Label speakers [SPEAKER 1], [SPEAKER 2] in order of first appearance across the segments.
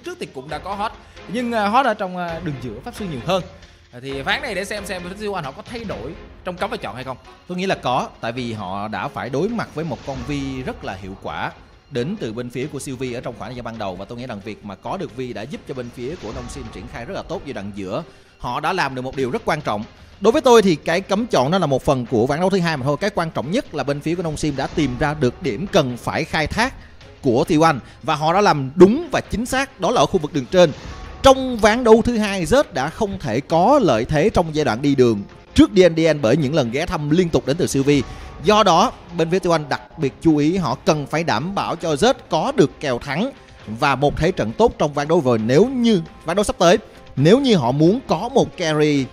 [SPEAKER 1] trước thì cũng đã có hot, nhưng hot ở trong đường giữa pháp sư nhiều hơn. Thì ván này để xem T1 họ có thay đổi trong cấm và chọn hay không.
[SPEAKER 2] Tôi nghĩ là có, tại vì họ đã phải đối mặt với một con Vi rất là hiệu quả đến từ bên phía của Sylvie ở trong khoảng thời gian ban đầu, và tôi nghĩ rằng việc mà có được Vi đã giúp cho bên phía của Nông Sim triển khai rất là tốt giai đoạn giữa. Họ đã làm được một điều rất quan trọng. Đối với tôi thì cái cấm chọn nó là một phần của ván đấu thứ hai mà thôi. Cái quan trọng nhất là bên phía của Nông Sim đã tìm ra được điểm cần phải khai thác của T1 và họ đã làm đúng và chính xác, đó là ở khu vực đường trên. Trong ván đấu thứ hai, Zed đã không thể có lợi thế trong giai đoạn đi đường trước DNDN bởi những lần ghé thăm liên tục đến từ Sylvie. Do đó, bên phía T1 đặc biệt chú ý họ cần phải đảm bảo cho Zed có được kèo thắng và một thế trận tốt trong ván đấu vừa. Nếu như ván đấu sắp tới, nếu như họ muốn có một carry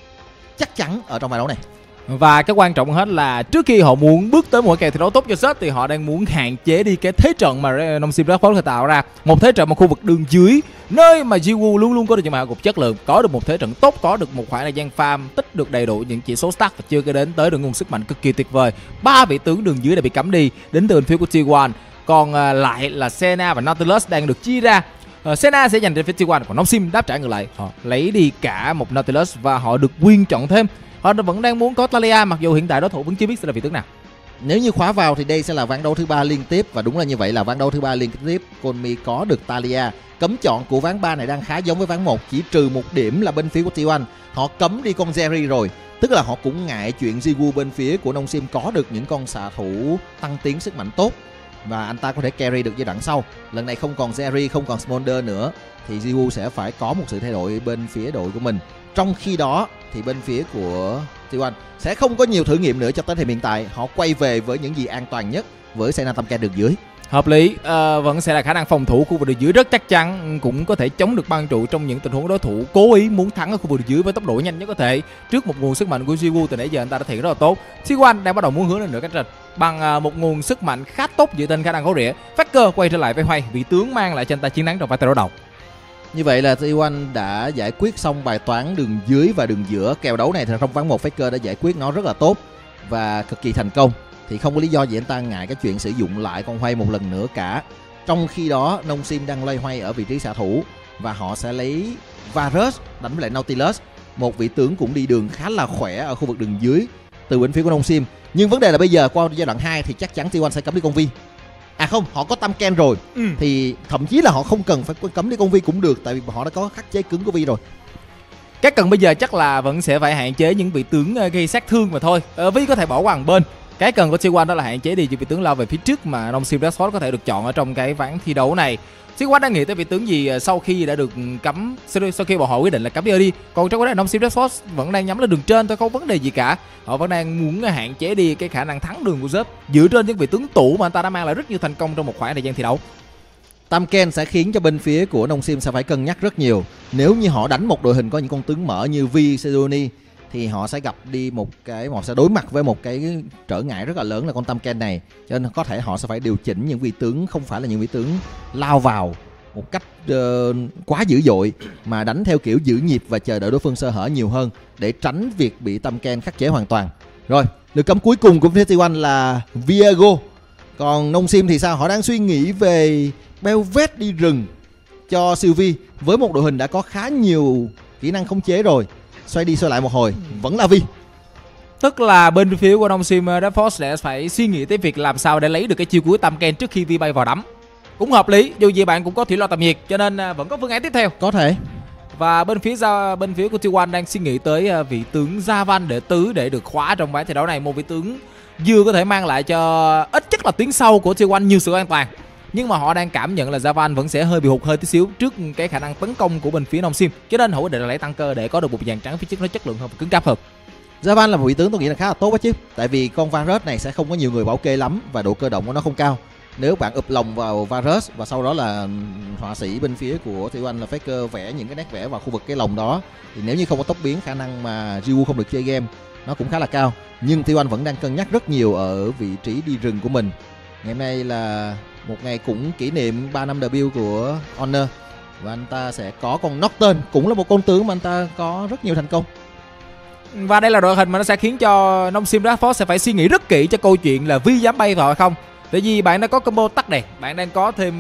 [SPEAKER 2] chắc chắn ở trong ván đấu này.
[SPEAKER 1] Và cái quan trọng hết là trước khi họ muốn bước tới một kèo thi đấu tốt cho Zed thì họ đang muốn hạn chế đi cái thế trận mà Nông Sim Rashford tạo ra. Một thế trận một khu vực đường dưới, nơi mà Jiwoo luôn luôn có được những mã cục chất lượng, có được một thế trận tốt, có được một khoảng thời gian farm, tích được đầy đủ những chỉ số stat và chưa kể đến tới được nguồn sức mạnh cực kỳ tuyệt vời. 3 vị tướng đường dưới đã bị cấm đi đến từ bên phía của T1. Còn lại là Senna và Nautilus đang được chia ra. Senna sẽ dành cho phía T1, còn Nông Sim đáp trả ngược lại, họ lấy đi cả một Nautilus và họ được quyền chọn thêm. Họ vẫn đang muốn có Talia, mặc dù hiện tại đối thủ vẫn chưa biết sẽ là vị tướng nào.
[SPEAKER 2] Nếu như khóa vào thì đây sẽ là ván đấu thứ 3 liên tiếp, và đúng là như vậy, là ván đấu thứ 3 liên tiếp Konami có được Talia. Cấm chọn của ván 3 này đang khá giống với ván 1, chỉ trừ một điểm là bên phía của T1 họ cấm đi con Jerry rồi, tức là họ cũng ngại chuyện Jiwoo bên phía của Nông Sim có được những con xạ thủ tăng tiến sức mạnh tốt và anh ta có thể carry được giai đoạn sau. Lần này không còn Jerry, không còn Smolder nữa thì Jiwoo sẽ phải có một sự thay đổi bên phía đội của mình. Trong khi đó thì bên phía của T1 sẽ không có nhiều thử nghiệm nữa cho tới thời hiện tại. Họ quay về với những gì an toàn nhất với Senna Tamken đường dưới.
[SPEAKER 1] Hợp lý, vẫn sẽ là khả năng phòng thủ khu vực đường dưới rất chắc chắn, cũng có thể chống được băng trụ trong những tình huống đối thủ cố ý muốn thắng ở khu vực đường dưới với tốc độ nhanh nhất có thể. Trước một nguồn sức mạnh của Jiwoo từ nãy giờ anh ta đã thể hiện rất là tốt. T1 đang bắt đầu muốn hướng lên nửa cánh trên bằng một nguồn sức mạnh khá tốt dựa trên khả năng gấu rỉa. Faker quay trở lại với Hoay, vị tướng mang lại cho anh ta chiến thắng trong ván đấu đầu.
[SPEAKER 2] Như vậy là T1 đã giải quyết xong bài toán đường dưới và đường giữa. Kèo đấu này thì trong ván 1 Faker đã giải quyết nó rất là tốt và cực kỳ thành công, thì không có lý do gì anh ta ngại cái chuyện sử dụng lại con Hoay một lần nữa cả. Trong khi đó Nông Sim đang loay hoay ở vị trí xạ thủ và họ sẽ lấy Varus đánh với lại Nautilus, một vị tướng cũng đi đường khá là khỏe ở khu vực đường dưới từ bên phía của Nông Sim. Nhưng vấn đề là bây giờ qua giai đoạn 2 thì chắc chắn T1 sẽ cấm đi con Vi. À không, họ có Tamken rồi thì thậm chí là họ không cần phải cấm đi con Vi cũng được, tại vì họ đã có khắc chế cứng của Vi rồi.
[SPEAKER 1] Cái cần bây giờ chắc là vẫn sẽ phải hạn chế những vị tướng gây sát thương mà thôi. Vi có thể bỏ qua một bên. Cái cần của T1 đó là hạn chế đi những vị tướng lao về phía trước mà Nông Sim Rashford có thể được chọn ở trong cái ván thi đấu này. T1 đang nghĩ tới vị tướng gì sau khi đã được cấm, sau khi bọn họ quyết định là cấm đi. Còn trong cái này Nông Sim Rashford vẫn đang nhắm lên đường trên thôi, không vấn đề gì cả. Họ vẫn đang muốn hạn chế đi cái khả năng thắng đường của Zed dựa trên những vị tướng tủ mà anh ta đã mang lại rất nhiều thành công trong một khoảng thời gian thi đấu.
[SPEAKER 2] Tamken sẽ khiến cho bên phía của Nông Sim sẽ phải cân nhắc rất nhiều. Nếu như họ đánh một đội hình có những con tướng mở như Vi, Sedoni thì họ sẽ gặp đi họ sẽ đối mặt với một cái trở ngại rất là lớn là con Tamken này, cho nên có thể họ sẽ phải điều chỉnh những vị tướng không phải là những vị tướng lao vào một cách quá dữ dội, mà đánh theo kiểu giữ nhịp và chờ đợi đối phương sơ hở nhiều hơn để tránh việc bị Tamken khắc chế hoàn toàn. Rồi, lượt cấm cuối cùng của phía T1 là Viego. Còn Nông Sim thì sao? Họ đang suy nghĩ về Belvet đi rừng cho Sylvie với một đội hình đã có khá nhiều kỹ năng khống chế rồi. Xoay đi xoay lại một hồi vẫn là Vi.
[SPEAKER 1] Tức là bên phía của Nông Sim Rashford sẽ phải suy nghĩ tới việc làm sao để lấy được cái chiêu cuối Tamken trước khi Vi bay vào đấm. Cũng hợp lý, dù gì bạn cũng có thủy lo tầm nhiệt cho nên vẫn có phương án tiếp theo.
[SPEAKER 2] Có thể.
[SPEAKER 1] Và bên phía của T1 đang suy nghĩ tới vị tướng Javan đệ tứ để được khóa trong ván thi đấu này. Một vị tướng vừa có thể mang lại cho ít nhất là tuyến sau của T1 nhiều sự an toàn, nhưng mà họ đang cảm nhận là Javan vẫn sẽ hơi bị hụt hơi tí xíu trước cái khả năng tấn công của bên phía Nông Sim, cho nên họ quyết định là lấy tăng cơ để có được một dàn trắng phía trước nó chất lượng hơn và cứng cáp hơn.
[SPEAKER 2] Javan là một vị tướng tôi nghĩ là khá là tốt đó chứ, tại vì con Varus này sẽ không có nhiều người bảo kê lắm và độ cơ động của nó không cao. Nếu bạn ụp lòng vào Varus và sau đó là họa sĩ bên phía của T1 là Faker vẽ những cái nét vẽ vào khu vực cái lồng đó, thì nếu như không có tốc biến, khả năng mà Jiwoo không được chơi game nó cũng khá là cao. Nhưng T1 vẫn đang cân nhắc rất nhiều ở vị trí đi rừng của mình. Ngày hôm nay là một ngày cũng kỷ niệm 3 năm debut của Honor và anh ta sẽ có con Nocturne, cũng là một con tướng mà anh ta có rất nhiều thành công.
[SPEAKER 1] Và đây là đội hình mà nó sẽ khiến cho Nông Sim Rashford sẽ phải suy nghĩ rất kỹ cho câu chuyện là Vi dám bay vào hay không. Tại vì bạn đã có combo tắc này, bạn đang có thêm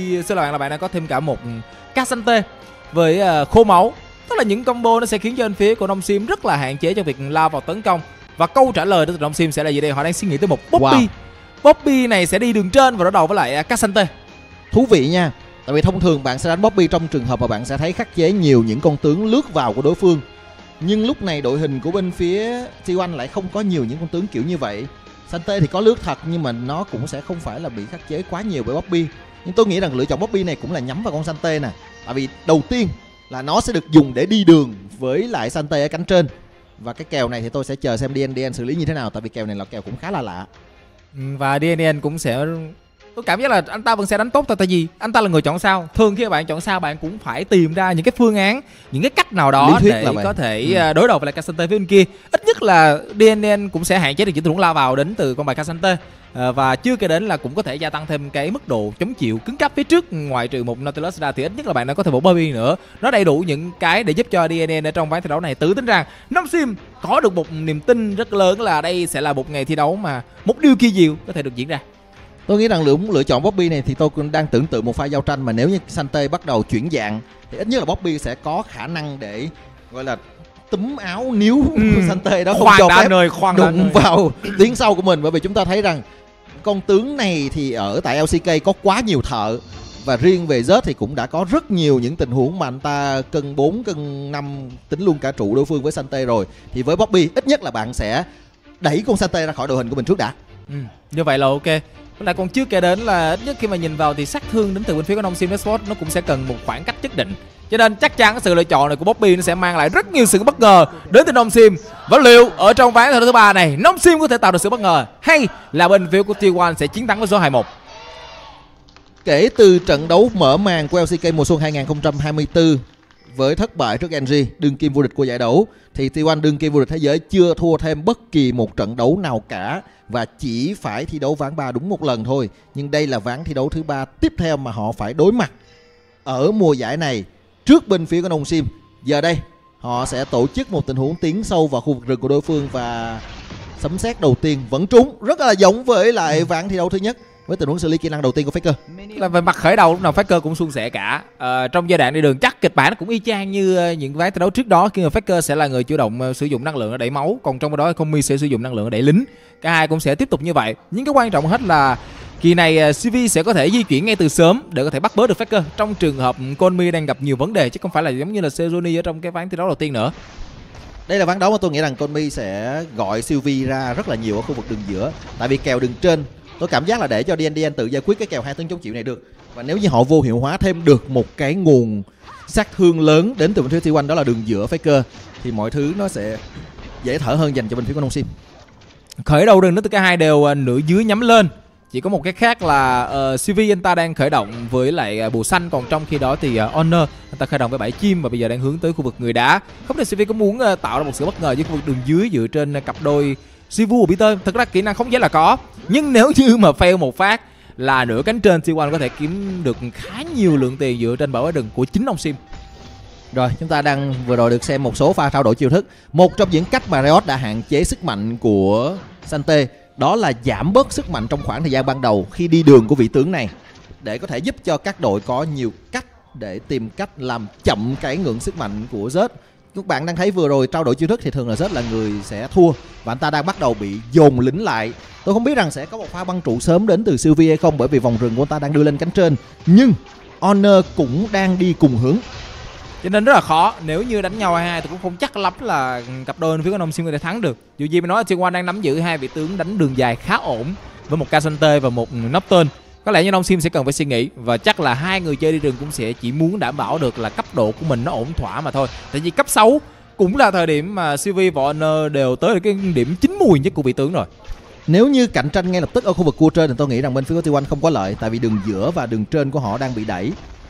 [SPEAKER 1] bạn đang có thêm cả một Casante với khô máu. Tức là những combo nó sẽ khiến cho bên phía của Nông Sim rất là hạn chế cho việc lao vào tấn công. Và câu trả lời từ Nông Sim sẽ là gì đây? Họ đang suy nghĩ tới một Poppy.
[SPEAKER 2] Wow.
[SPEAKER 1] Poppy này sẽ đi đường trên và đối đầu với lại Casante.
[SPEAKER 2] Thú vị nha. Tại vì thông thường bạn sẽ đánh Poppy trong trường hợp mà bạn sẽ thấy khắc chế nhiều những con tướng lướt vào của đối phương. Nhưng lúc này đội hình của bên phía T1 lại không có nhiều những con tướng kiểu như vậy. Sante thì có lướt thật nhưng mà nó cũng sẽ không phải là bị khắc chế quá nhiều bởi Poppy. Nhưng tôi nghĩ rằng lựa chọn Poppy này cũng là nhắm vào con Sante nè. Tại vì đầu tiên là nó sẽ được dùng để đi đường với lại Sante ở cánh trên. Và cái kèo này thì tôi sẽ chờ xem DNDN xử lý như thế nào. Tại vì kèo này là kèo cũng khá là lạ.
[SPEAKER 1] Và DNDN cũng sẽ... Tôi cảm giác là anh ta vẫn sẽ đánh tốt thôi. Tại vì anh ta là người chọn sao. Thường khi bạn chọn sao bạn cũng phải tìm ra những cái phương án, những cái cách nào đó để có thể đối đầu với lại Casante phía bên kia. Ít nhất là DNDN cũng sẽ hạn chế được những tình huống lao vào đến từ con bài Casante. Và chưa kể đến là cũng có thể gia tăng thêm cái mức độ chống chịu cứng cáp phía trước. Ngoại trừ một Nautilus ra thì ít nhất là bạn đã có thêm một Barbie nữa. Nó đầy đủ những cái để giúp cho DNDN ở trong ván thi đấu này tự tin rằng Nông Sim có được một niềm tin rất lớn là đây sẽ là một ngày thi đấu mà một điều kỳ diệu có thể được diễn ra.
[SPEAKER 2] Tôi nghĩ rằng lựa chọn Poppy này thì tôi cũng đang tưởng tượng một pha giao tranh mà nếu như Sante bắt đầu chuyển dạng thì ít nhất là Poppy sẽ có khả năng để gọi là túm áo níu Sante đó, không cho phép đụng vào tuyến sau của mình. Bởi vì chúng ta thấy rằng con tướng này thì ở tại LCK có quá nhiều thợ. Và riêng về Zed thì cũng đã có rất nhiều những tình huống mà anh ta cân 4, cân 5 tính luôn cả trụ đối phương với Sante rồi. Thì với Poppy ít nhất là bạn sẽ đẩy con Sante ra khỏi đội hình của mình trước đã.
[SPEAKER 1] Như vậy là ok. Lại còn chưa kể đến là ít nhất khi mà nhìn vào thì sát thương đến từ bên phía của Nông Sim Esports nó cũng sẽ cần một khoảng cách nhất định. Cho nên chắc chắn sự lựa chọn này của Poppy nó sẽ mang lại rất nhiều sự bất ngờ đến từ Nông Sim. Và liệu ở trong ván thứ 3 này Nông Sim có thể tạo được sự bất ngờ hay là bên phía của T1 sẽ chiến thắng với số 21?
[SPEAKER 2] Kể từ trận đấu mở màn của LCK mùa xuân 2024 với thất bại trước NG, đương kim vô địch của giải đấu, thì T1 đương kim vô địch thế giới chưa thua thêm bất kỳ một trận đấu nào cả và chỉ phải thi đấu ván 3 đúng một lần thôi. Nhưng đây là ván thi đấu thứ 3 tiếp theo mà họ phải đối mặt ở mùa giải này trước bên phía của Nông Sim. Giờ đây họ sẽ tổ chức một tình huống tiến sâu vào khu vực rừng của đối phương và sấm sét đầu tiên vẫn trúng, rất là giống với lại ván thi đấu thứ nhất với tình huống xử lý kỹ năng đầu tiên của Faker.
[SPEAKER 1] Là về mặt khởi đầu lúc nào Faker cũng suôn sẻ cả. Trong giai đoạn đi đường chắc kịch bản nó cũng y chang như những ván thi đấu trước đó, khi mà Faker sẽ là người chủ động sử dụng năng lượng để đẩy máu, còn trong đó Komi sẽ sử dụng năng lượng để đẩy lính. Cả hai cũng sẽ tiếp tục như vậy. Nhưng cái quan trọng hết là kỳ này CV sẽ có thể di chuyển ngay từ sớm để có thể bắt bớ được Faker trong trường hợp Komi đang gặp nhiều vấn đề, chứ không phải là giống như là Seroni ở trong cái ván thi đấu đầu tiên nữa.
[SPEAKER 2] Đây là ván đấu mà tôi nghĩ rằng Komi sẽ gọi Sylvie ra rất là nhiều ở khu vực đường giữa. Tại vì kèo đường trên tôi cảm giác là để cho DNDN tự giải quyết cái kèo hai tướng chống chịu này được. Và nếu như họ vô hiệu hóa thêm được một cái nguồn sát thương lớn đến từ bên phía T1, đó là đường giữa Faker, thì mọi thứ nó sẽ dễ thở hơn dành cho bên phía của Nông Sim.
[SPEAKER 1] Khởi đầu đường nó từ cả hai đều nửa dưới nhắm lên. Chỉ có một cái khác là CV anh ta đang khởi động với lại bùa xanh, còn trong khi đó thì Honor anh ta khởi động với bãi chim và bây giờ đang hướng tới khu vực người đá. Không biết CV có muốn tạo ra một sự bất ngờ với khu vực đường dưới dựa trên cặp đôi Sivu và Peter. Thật ra kỹ năng không dễ là có, nhưng nếu như mà fail một phát là nửa cánh trên, T1 có thể kiếm được khá nhiều lượng tiền dựa trên bảo vệ rừng của chính ông Sim.
[SPEAKER 2] Rồi, chúng ta đang vừa rồi được xem một số pha trao đổi chiêu thức. Một trong những cách mà Riot đã hạn chế sức mạnh của Sante đó là giảm bớt sức mạnh trong khoảng thời gian ban đầu khi đi đường của vị tướng này, để có thể giúp cho các đội có nhiều cách để tìm cách làm chậm cái ngưỡng sức mạnh của Zed. Các bạn đang thấy vừa rồi trao đổi chiêu thức thì thường là Zed là người sẽ thua và anh ta đang bắt đầu bị dồn lính lại. Tôi không biết rằng sẽ có một pha băng trụ sớm đến từ Sylvie hay không, bởi vì vòng rừng của anh ta đang đưa lên cánh trên, nhưng Honor cũng đang đi cùng hướng,
[SPEAKER 1] cho nên rất là khó. Nếu như đánh nhau 2-2 thì cũng không chắc lắm là cặp đôi phía của Nông Sim có thể thắng được. Dù gì mình nói là T1 đang nắm giữ hai vị tướng đánh đường dài khá ổn với một Casante và một Nocturne. Có lẽ như Nông Sim sẽ cần phải suy nghĩ, và chắc là hai người chơi đi rừng cũng sẽ chỉ muốn đảm bảo được là cấp độ của mình nó ổn thỏa mà thôi. Tại vì cấp 6 cũng là thời điểm mà Sylvie và Honor đều tới được cái điểm chín mùi nhất của vị tướng rồi.
[SPEAKER 2] Nếu như cạnh tranh ngay lập tức ở khu vực cua trên thì tôi nghĩ rằng bên phía của T1 không có lợi, tại vì đường giữa và đường trên của họ đang bị đẩy.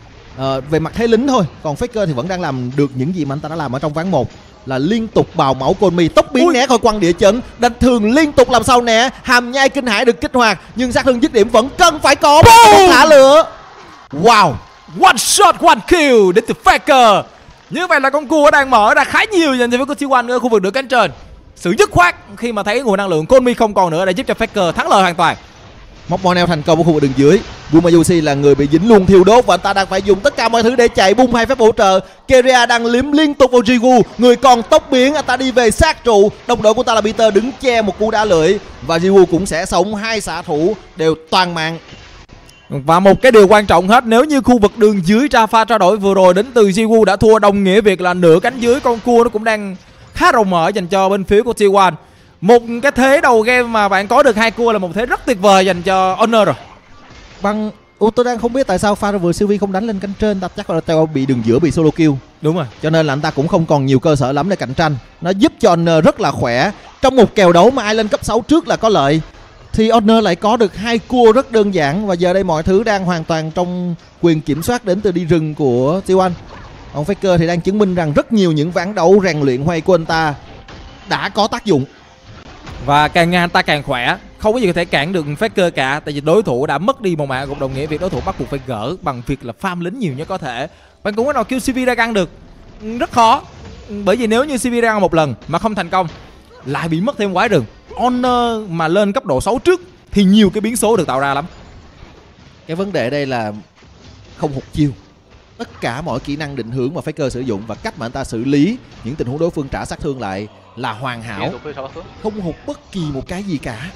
[SPEAKER 2] Về mặt thế lính thôi, còn Faker thì vẫn đang làm được những gì mà anh ta đã làm ở trong ván 1, là liên tục bào mẫu Komi, tốc biến né khỏi quăng địa chấn, đánh thường liên tục làm sao né, hàm nhai kinh hải được kích hoạt, nhưng sát thương dứt điểm vẫn cần phải có, không thả lửa. Wow,
[SPEAKER 1] one shot one kill đến từ Faker. Như vậy là con cua đang mở ra khá nhiều dành cho với T1 ở khu vực đường cánh trên. Sự dứt khoát khi mà thấy nguồn năng lượng Komi không còn nữa để giúp cho Faker thắng lợi hoàn toàn.
[SPEAKER 2] Móc mò neo thành công ở khu vực đường dưới. Gumayusi là người bị dính luôn thiêu đốt và anh ta đang phải dùng tất cả mọi thứ để chạy, bung hai phép hỗ trợ. Keria đang liếm liên tục vào Jigu, người còn tốc biến, anh ta đi về sát trụ. Đồng đội của ta là Peter đứng che một cú đá lưỡi và Jigu cũng sẽ sống. Hai xạ thủ đều toàn mạng.
[SPEAKER 1] Và một cái điều quan trọng hết, nếu như khu vực đường dưới ra pha trao đổi vừa rồi đến từ Jigu đã thua, đồng nghĩa việc là nửa cánh dưới con cua nó cũng đang khá rộng mở dành cho bên phía của T1. Một cái thế đầu game mà bạn có được hai cua là một thế rất tuyệt vời dành cho Honor rồi.
[SPEAKER 2] Bằng tôi đang không biết tại sao pha vừa Sylvie không đánh lên cánh trên, ta chắc là Teo bị đường giữa bị solo kill.
[SPEAKER 1] Đúng rồi.
[SPEAKER 2] Cho nên là anh ta cũng không còn nhiều cơ sở lắm để cạnh tranh. Nó giúp cho Honor rất là khỏe. Trong một kèo đấu mà ai lên cấp 6 trước là có lợi, thì Honor lại có được hai cua rất đơn giản. Và giờ đây mọi thứ đang hoàn toàn trong quyền kiểm soát đến từ đi rừng của T1. Ông Faker thì đang chứng minh rằng rất nhiều những ván đấu rèn luyện hoay của anh ta đã có tác dụng.
[SPEAKER 1] Và càng ngày anh ta càng khỏe, không có gì có thể cản được Faker cả. Tại vì đối thủ đã mất đi một mạng gục, đồng nghĩa việc đối thủ bắt buộc phải gỡ bằng việc là farm lính nhiều nhất có thể. Bạn cũng có nào kêu CV Dragon được, rất khó. Bởi vì nếu như CV Dragon một lần mà không thành công lại bị mất thêm quái rừng. Honor mà lên cấp độ 6 trước thì nhiều cái biến số được tạo ra lắm.
[SPEAKER 2] Cái vấn đề đây là không hụt chiêu. Tất cả mọi kỹ năng định hướng mà Faker sử dụng và cách mà anh ta xử lý những tình huống đối phương trả sát thương lại là hoàn hảo, không hụt bất kỳ một cái gì cả.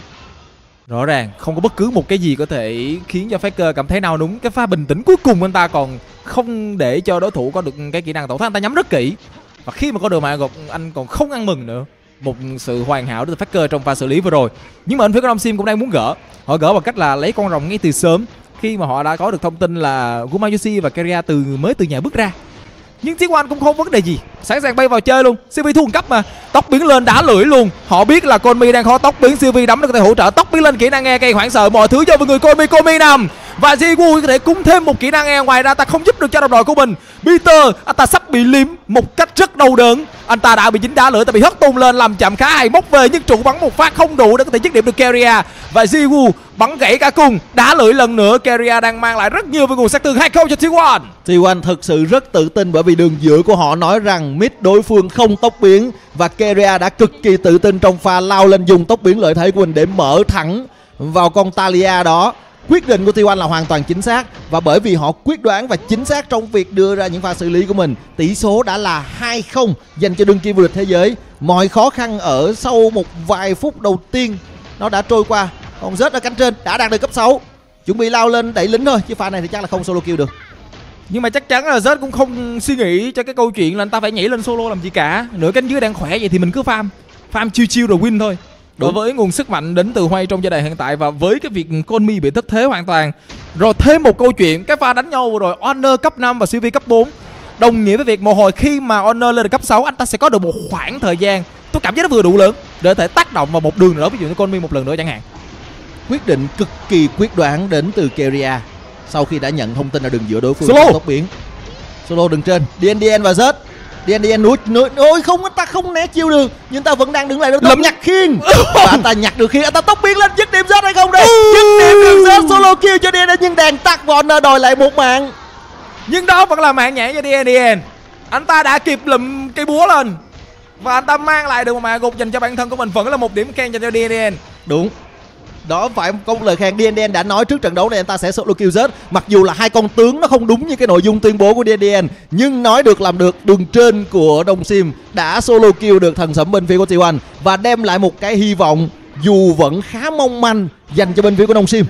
[SPEAKER 1] Rõ ràng không có bất cứ một cái gì có thể khiến cho Faker cảm thấy nào đúng. Cái pha bình tĩnh cuối cùng anh ta còn không để cho đối thủ có được cái kỹ năng tẩu thoát, anh ta nhắm rất kỹ. Và khi mà có được mạng gục anh còn không ăn mừng nữa. Một sự hoàn hảo từ Faker trong pha xử lý vừa rồi. Nhưng mà anh phía của Nam Sim cũng đang muốn gỡ. Họ gỡ bằng cách là lấy con rồng ngay từ sớm, khi mà họ đã có được thông tin là Gumayusi và Keria mới từ nhà bước ra. Nhưng T1 cũng không vấn đề gì, sẵn sàng bay vào chơi luôn. CV thua một cấp mà, tóc biến lên đá lưỡi luôn. Họ biết là Konmi đang khó tóc biến, CV đấm nó có thể hỗ trợ tóc biến lên, kỹ năng nghe cây hoảng sợ mọi thứ do người Konmi nằm. Và Jigu có thể cúng thêm một kỹ năng nghe, ngoài ra ta không giúp được cho đồng đội của mình. Peter anh ta sắp bị liếm một cách rất đau đớn, anh ta đã bị dính đá lưỡi, ta bị hất tung lên làm chậm khá hay, móc về nhưng trụ bắn một phát không đủ để có thể dứt điểm được Keria. Và Jigu bắn gãy cả cung, đá lưỡi lần nữa. Keria đang mang lại rất nhiều với nguồn sát thương 2-0 cho T1.
[SPEAKER 2] T1 thực sự rất tự tin bởi vì đường giữa của họ nói rằng mid đối phương không tốc biến, và Keria đã cực kỳ tự tin trong pha lao lên dùng tốc biến lợi thế của mình để mở thẳng vào con Talia đó. Quyết định của T1 là hoàn toàn chính xác, và bởi vì họ quyết đoán và chính xác trong việc đưa ra những pha xử lý của mình, tỷ số đã là 2-0 dành cho đương kim vô địch thế giới. Mọi khó khăn ở sau một vài phút đầu tiên nó đã trôi qua. Còn Zed ở cánh trên đã đạt được cấp 6, chuẩn bị lao lên đẩy lính thôi, chứ pha này thì chắc là không solo kill được.
[SPEAKER 1] Nhưng mà chắc chắn là Zed cũng không suy nghĩ cho cái câu chuyện là anh ta phải nhảy lên solo làm gì cả. Nửa cánh dưới đang khỏe vậy thì mình cứ farm chill rồi win thôi. Đối với nguồn sức mạnh đến từ Hoay trong giai đoạn hiện tại, và với cái việc Konmi bị thất thế hoàn toàn. Rồi thêm một câu chuyện, cái pha đánh nhau vừa rồi Honor cấp 5 và CV cấp 4 đồng nghĩa với việc một hồi khi mà Honor lên được cấp 6, anh ta sẽ có được một khoảng thời gian, tôi cảm giác nó vừa đủ lớn để có thể tác động vào một đường nào đó, ví dụ như Konmi một lần nữa chẳng hạn.
[SPEAKER 2] Quyết định cực kỳ quyết đoán đến từ Keria sau khi đã nhận thông tin là đường giữa đối phương
[SPEAKER 1] solo
[SPEAKER 2] tốc biến. Solo đường trên, DNDN và Zed. DNDN ôi không, anh ta không né chiêu được, nhưng ta vẫn đang đứng lại đối nhặt khiên. Và anh ta nhặt được khiên, anh ta tốc biến lên dứt điểm Zed hay không đây? Dứt điểm được Zed, solo kill cho DNDN, nhưng đèn tắt và Honor đòi lại một mạng.
[SPEAKER 1] Nhưng đó vẫn là mạng nhảy cho DNDN. Anh ta đã kịp lụm cây búa lên và anh ta mang lại được một mạng gục dành cho bản thân của mình, vẫn là một điểm khen dành cho DNDN.
[SPEAKER 2] Đúng, đó phải có một lời khen. DNDN đã nói trước trận đấu này anh ta sẽ solo kill Zed, mặc dù là hai con tướng nó không đúng như cái nội dung tuyên bố của DNDN, nhưng nói được làm được. Đường trên của Đông Sim đã solo kill được thần sẫm bên phía của T1 và đem lại một cái hy vọng dù vẫn khá mong manh dành cho bên phía của Đông Sim.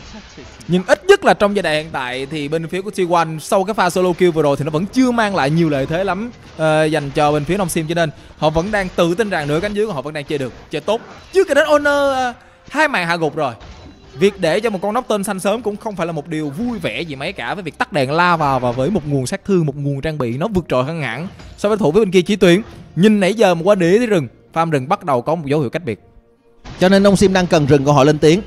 [SPEAKER 1] Nhưng ít nhất là trong giai đoạn hiện tại thì bên phía của T1 sau cái pha solo kill vừa rồi thì nó vẫn chưa mang lại nhiều lợi thế lắm dành cho bên phía Đông Sim, cho nên họ vẫn đang tự tin rằng nửa cánh dưới của họ vẫn đang chơi được, chơi tốt. Chưa kể đến Honor hai màn hạ gục rồi. Việc để cho một con nóc tên xanh sớm cũng không phải là một điều vui vẻ gì mấy cả, với việc tắt đèn la vào và với một nguồn sát thương, một nguồn trang bị nó vượt trội hơn hẳn so với thủ với bên kia Chí Tuyến. Nhìn nãy giờ một qua đĩa rừng, farm rừng bắt đầu có một dấu hiệu cách biệt.
[SPEAKER 2] Cho nên Đông Sim đang cần rừng của họ lên tiếng.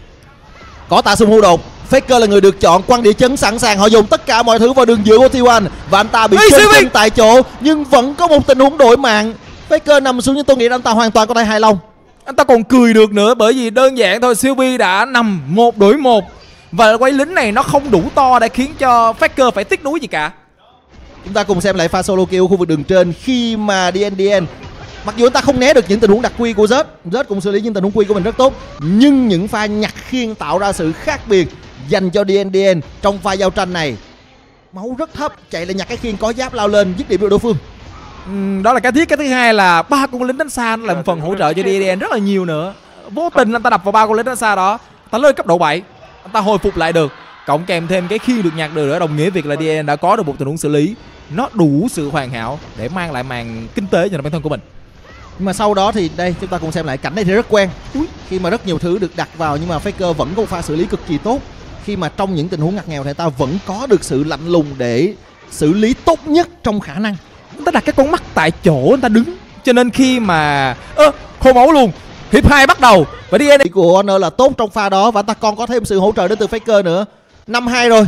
[SPEAKER 2] Có tạ xung hưu đột, Faker là người được chọn, quăng địa chấn sẵn sàng, họ dùng tất cả mọi thứ vào đường giữa của T1 và anh ta bị chân tại chỗ, nhưng vẫn có một tình huống đổi mạng. Faker nằm xuống nhưng tôi nghĩ anh ta hoàn toàn có thể hài lòng.
[SPEAKER 1] Anh ta còn cười được nữa, bởi vì đơn giản thôi, Sylvie đã nằm 1 đối 1 và quái lính này nó không đủ to để khiến cho Faker phải tiếc nuối gì cả.
[SPEAKER 2] Chúng ta cùng xem lại pha solo kill khu vực đường trên khi mà DNDN Mặc dù anh ta không né được những tình huống đặc quy của Zed cũng xử lý những tình huống quy của mình rất tốt, nhưng những pha nhặt khiên tạo ra sự khác biệt dành cho DNDN trong pha giao tranh này. Máu rất thấp, chạy lại nhặt cái khiên có giáp lao lên dứt điểm được đối phương.
[SPEAKER 1] Đó là cái thiết. Cái thứ hai là 3 con lính đánh xa nó là một phần hỗ trợ cho DNDN rất là nhiều nữa. Vô tình anh ta đập vào 3 con lính đánh xa đó, ta lên cấp độ 7, anh ta hồi phục lại được, cộng kèm thêm cái khiên được nhặt được nữa, đồng nghĩa việc là DNDN đã có được một tình huống xử lý nó đủ sự hoàn hảo để mang lại màn kinh tế cho bản thân của mình.
[SPEAKER 2] Nhưng mà sau đó thì đây chúng ta cùng xem lại cảnh này thì rất quen. Khi mà rất nhiều thứ được đặt vào nhưng mà Faker vẫn có một pha xử lý cực kỳ tốt. Khi mà trong những tình huống ngặt nghèo thì ta vẫn có được sự lạnh lùng để xử lý tốt nhất trong khả năng.
[SPEAKER 1] Anh ta đặt cái con mắt tại chỗ, anh ta đứng, cho nên khi mà khô máu luôn. Hiệp 2 bắt đầu và DNDN
[SPEAKER 2] của Honor là tốt trong pha đó, và ta còn có thêm sự hỗ trợ đến từ Faker nữa. 5-2 rồi.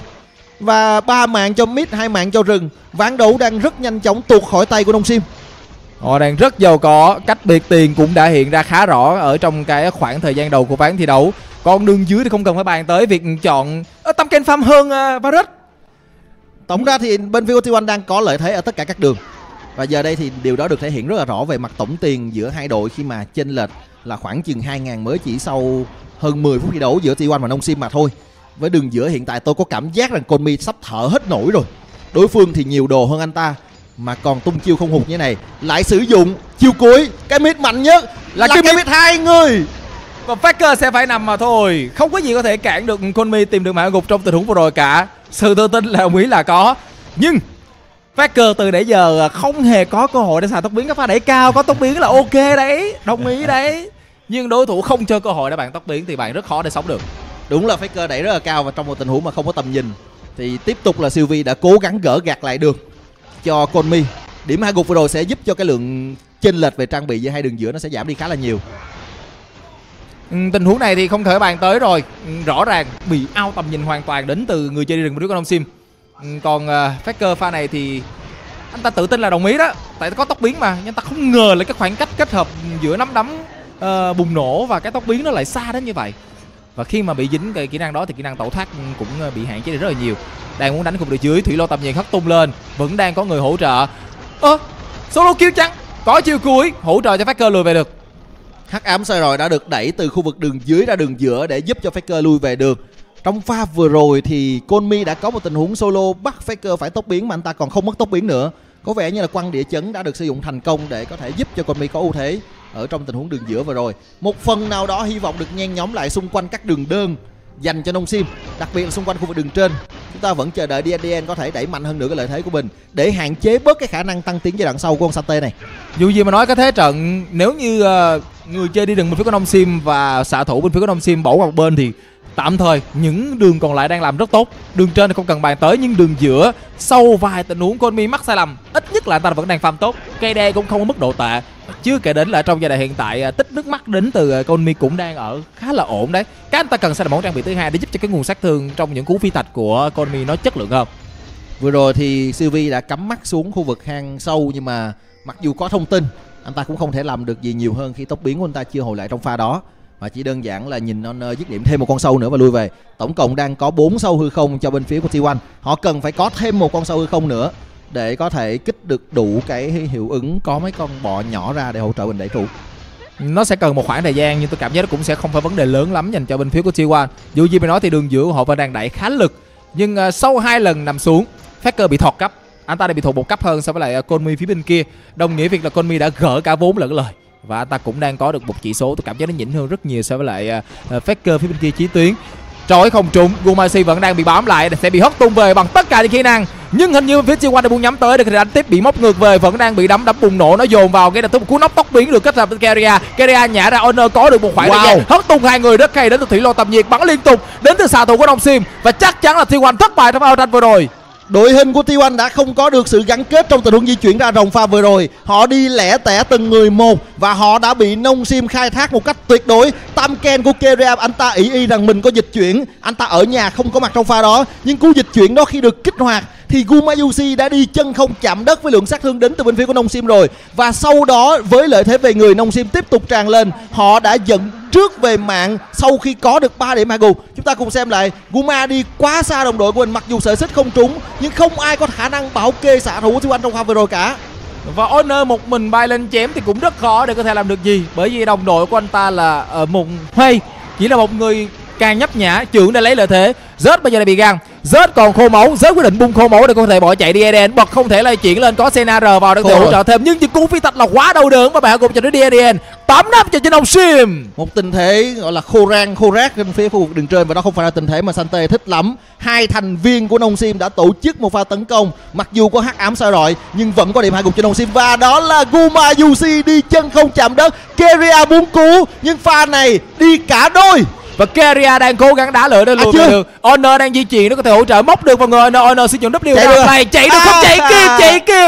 [SPEAKER 2] Và 3 mạng cho mid, 2 mạng cho rừng. Ván đấu đang rất nhanh chóng tuột khỏi tay của Nông Sim.
[SPEAKER 1] Họ đang rất giàu có, cách biệt tiền cũng đã hiện ra khá rõ ở trong cái khoảng thời gian đầu của ván thi đấu. Còn đường dưới thì không cần phải bàn tới việc chọn Tamken farm hơn Varus.
[SPEAKER 2] Tổng ra thì bên phía của T1 đang có lợi thế ở tất cả các đường. Và giờ đây thì điều đó được thể hiện rất là rõ về mặt tổng tiền giữa hai đội, khi mà chênh lệch là khoảng chừng 2.000 mới chỉ sau hơn 10 phút thi đấu giữa T1 và Nông Sim mà thôi. Với đường giữa hiện tại tôi có cảm giác rằng Konmi sắp thở hết nổi rồi. Đối phương thì nhiều đồ hơn anh ta mà còn tung chiêu không hụt như này, lại sử dụng chiêu cuối. Cái mid mạnh nhất là cái mid 2 người.
[SPEAKER 1] Và Faker sẽ phải nằm mà thôi. Không có gì có thể cản được Konmi tìm được mạng gục trong tình huống vừa rồi cả. Sự tự tin là đồng ý là có. Nhưng Faker từ nãy giờ không hề có cơ hội để xài tốc biến. Các pha đẩy cao có tốc biến là ok đấy, đồng ý đấy. Nhưng đối thủ không cho cơ hội để bạn tốc biến thì bạn rất khó để sống được.
[SPEAKER 2] Đúng là Faker đẩy rất là cao, và trong một tình huống mà không có tầm nhìn thì tiếp tục là Sylvie đã cố gắng gỡ gạt lại được cho Konmi. Điểm hạ gục vừa rồi sẽ giúp cho cái lượng chênh lệch về trang bị giữa hai đường giữa nó sẽ giảm đi khá là nhiều.
[SPEAKER 1] Tình huống này thì không thể bàn tới rồi. Rõ ràng bị out tầm nhìn hoàn toàn đến từ người chơi đi rừng của Nông Sim. Còn Faker pha này thì anh ta tự tin là đồng ý đó, tại có tốc biến mà, nhưng anh ta không ngờ là cái khoảng cách kết hợp giữa nắm đấm bùng nổ và cái tốc biến nó lại xa đến như vậy. Và khi mà bị dính cái kỹ năng đó thì kỹ năng tẩu thoát cũng bị hạn chế được rất là nhiều. Đang muốn đánh khu vực dưới, Thủy Lô tầm nhìn hất tung lên, vẫn đang có người hỗ trợ. Solo kill chăng? Có chiêu cuối hỗ trợ cho Faker lùi về được.
[SPEAKER 2] Hắc ám soi rọi đã được đẩy từ khu vực đường dưới ra đường giữa để giúp cho Faker lui về được. Trong pha vừa rồi thì Konmi đã có một tình huống solo bắt Faker phải tốc biến mà anh ta còn không mất tốc biến nữa. Có vẻ như là quăng địa chấn đã được sử dụng thành công để có thể giúp cho Konmi có ưu thế ở trong tình huống đường giữa vừa rồi. Một phần nào đó hy vọng được nhen nhóm lại xung quanh các đường đơn dành cho Nông Sim, đặc biệt là xung quanh khu vực đường trên. Chúng ta vẫn chờ đợi DNDN có thể đẩy mạnh hơn nữa cái lợi thế của mình để hạn chế bớt cái khả năng tăng tiến giai đoạn sau của con Sate này.
[SPEAKER 1] Dù gì mà nói cái thế trận, nếu như người chơi đi đường bên phía của Nông Sim và xạ thủ bên phía của Nông Sim bỏ qua một bên thì tạm thời những đường còn lại đang làm rất tốt. Đường trên thì không cần bàn tới, nhưng đường giữa sau vài tình huống Konmi mắc sai lầm, ít nhất là anh ta vẫn đang farm tốt. Cây đe cũng không có mức độ tệ. Chưa kể đến là trong giai đoạn hiện tại tích nước mắt đến từ Konmi cũng đang ở khá là ổn đấy. Cái anh ta cần sẽ là món trang bị thứ hai để giúp cho cái nguồn sát thương trong những cú phi thạch của Konmi nó chất lượng hơn.
[SPEAKER 2] Vừa rồi thì Sylvie đã cắm mắt xuống khu vực hang sâu, nhưng mà mặc dù có thông tin, anh ta cũng không thể làm được gì nhiều hơn khi tốc biến của anh ta chưa hồi lại trong pha đó. Và chỉ đơn giản là nhìn Honor dứt điểm thêm một con sâu nữa và lui về. Tổng cộng đang có 4 sâu hư không cho bên phía của T1. Họ cần phải có thêm một con sâu hư không nữa để có thể kích được đủ cái hiệu ứng có mấy con bọ nhỏ ra để hỗ trợ mình đẩy trụ.
[SPEAKER 1] Nó sẽ cần một khoảng thời gian, nhưng tôi cảm giác nó cũng sẽ không phải vấn đề lớn lắm dành cho bên phía của T1. Dù gì mà nói thì đường giữa của họ vẫn đang đẩy khá lực, nhưng sau 2 lần nằm xuống, Faker bị thọt cấp. Anh ta đã bị thụt một cấp hơn so với lại Konmi phía bên kia, đồng nghĩa việc là Konmi đã gỡ cả vốn lẫn lời. Và anh ta cũng đang có được một chỉ số tôi cảm giác nó nhỉnh hơn rất nhiều so với lại Faker phía bên kia chí tuyến. Trói không trúng, Gumasi vẫn đang bị bám lại, sẽ bị hất tung về bằng tất cả những kỹ năng. Nhưng hình như phía T1 đang muốn nhắm tới để đánh tiếp, bị móc ngược về, vẫn đang bị đấm bùng nổ, nó dồn vào cái một cú nóc tóc biến được kết hợp với Keria nhả ra. Honor có được một khoảng thời gian hất tung 2 người rất hay đến từ Thủy Lô tầm nhiệt, bắn liên tục đến từ xạ thủ của Nông Sim, và chắc chắn là T1 thất bại trong pha tranh vừa rồi.
[SPEAKER 2] Đội hình của T1 đã không có được sự gắn kết trong tình huống di chuyển ra rồng pha vừa rồi. Họ đi lẻ tẻ từng người một và họ đã bị Nông Sim khai thác một cách tuyệt đối. Tamken của Keria, anh ta ý rằng mình có dịch chuyển, anh ta ở nhà không có mặt trong pha đó, nhưng cú dịch chuyển đó khi được kích hoạt thì Gumayusi đã đi chân không chạm đất với lượng sát thương đến từ bên phía của Nông Sim rồi. Và sau đó với lợi thế về người, Nông Sim tiếp tục tràn lên. Họ đã dẫn trước về mạng sau khi có được 3 điểm hạ gục. Chúng ta cùng xem lại, Guma đi quá xa đồng đội của mình, mặc dù sợi xích không trúng nhưng không ai có khả năng bảo kê xạ thủ của T1 trong pha vừa rồi cả.
[SPEAKER 1] Và Honor một mình bay lên chém thì cũng rất khó để có thể làm được gì, bởi vì đồng đội của anh ta là một Hay chỉ là một người càng nhấp nhả, trưởng để lấy lợi thế. Zed bây giờ lại bị găng, Zed còn khô máu, Zed quyết định bung khô máu để có thể bỏ chạy đi. Eden bật không thể lay chuyển lên, có Senna R vào để có thể hỗ trợ thêm, nhưng những cú phi tạch là quá đau đớn và bạn cùng cho đến Eden 8 năm cho trên ông Sim.
[SPEAKER 2] Một tình thế gọi là khô rác trên phía khu vực đường trên, và đó không phải là tình thế mà Sante thích lắm. Hai thành viên của Nông Sim đã tổ chức một pha tấn công, mặc dù có hắc ám soi rọi nhưng vẫn có điểm hạ gục cho Nông Sim, và đó là Guma Yushi đi chân không chạm đất. Keria muốn cứu nhưng pha này đi cả đôi.
[SPEAKER 1] Và Keria đang cố gắng đá lửa để lùi về được. Honor đang di chuyển để có thể hỗ trợ móc được vào người Honor. Honor sử dụng W ra này, chạy được không? Chạy kịp.